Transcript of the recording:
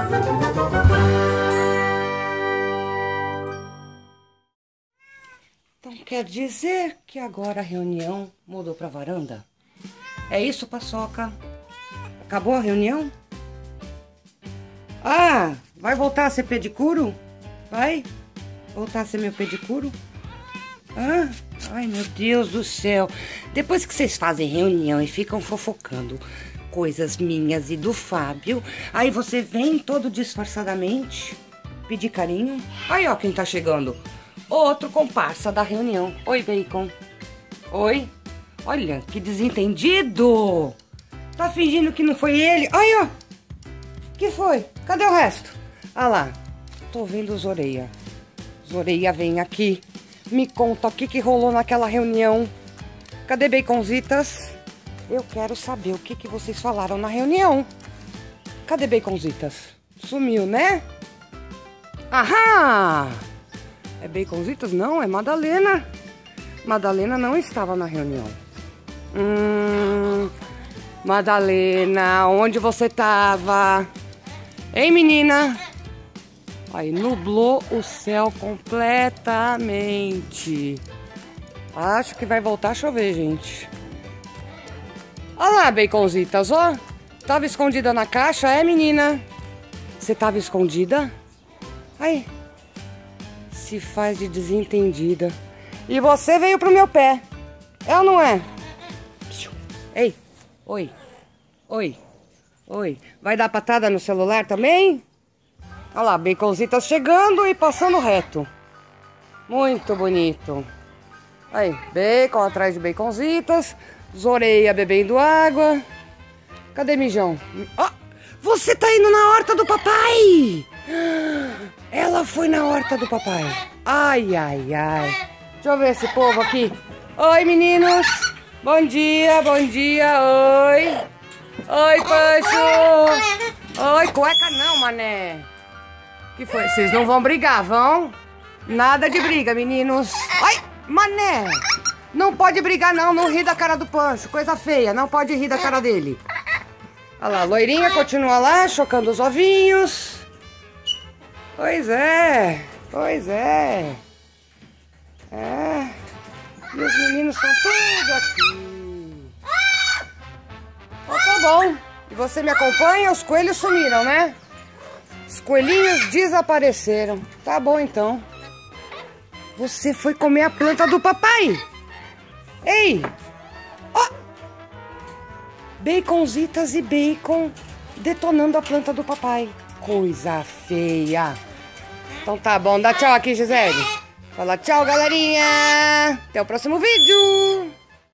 Então quer dizer que agora a reunião mudou pra varanda? É isso, Paçoca? Acabou a reunião? Ah, vai voltar a ser pedicuro? Vai? Voltar a ser meu pedicuro? Ah, ai, meu Deus do céu. Depois que vocês fazem reunião e ficam fofocando coisas minhas e do Fábio, aí você vem todo disfarçadamente pedir carinho. Aí, ó, quem tá chegando. Outro comparsa da reunião. Oi, Bacon. Oi. Olha, que desentendido. Tá fingindo que não foi ele. Aí, ó. Que foi? Cadê o resto? Ah lá. Tô vendo os Zoreia. Zoreia, vem aqui. Me conta o que rolou naquela reunião. Cadê Baconzitas? Eu quero saber o que vocês falaram na reunião. Cadê Baconzitas? Sumiu, né? Aham! É Baconzitas? Não, é Madalena. Madalena não estava na reunião. Madalena, onde você tava? Hein, menina? Aí nublou o céu completamente. Acho que vai voltar a chover, gente. Olha lá, Baconzitas, ó. Tava escondida na caixa, é, menina? Você tava escondida? Aí. Se faz de desentendida. E você veio pro meu pé. É ou não é? Ei. Oi. Oi. Oi. Vai dar patada no celular também? Olha lá, Baconzitas chegando e passando reto. Muito bonito. Aí, Bacon atrás de Baconzitas. Zoreia bebendo água. Cadê Mijão? Oh, você tá indo na horta do papai! Ela foi na horta do papai. Ai, ai, ai. Deixa eu ver esse povo aqui. Oi, meninos. Bom dia, bom dia. Oi. Oi, Pancho. Oi, cueca não, mané. Que foi? Vocês não vão brigar, vão? Nada de briga, meninos. Ai, mané. Não pode brigar, não. Não ri da cara do Pancho. Coisa feia. Não pode rir da cara dele. Olha lá, a loirinha continua lá, chocando os ovinhos. Pois é. Pois é. É. E os meninos estão todos aqui. Então tá bom. E você me acompanha? Os coelhos sumiram, né? Os coelhinhos desapareceram. Tá bom, então. Você foi comer a planta do papai. Ei! Ó! Baconzitas e Bacon detonando a planta do papai. Coisa feia. Então tá bom. Dá tchau aqui, Gisele. Fala tchau, galerinha. Até o próximo vídeo.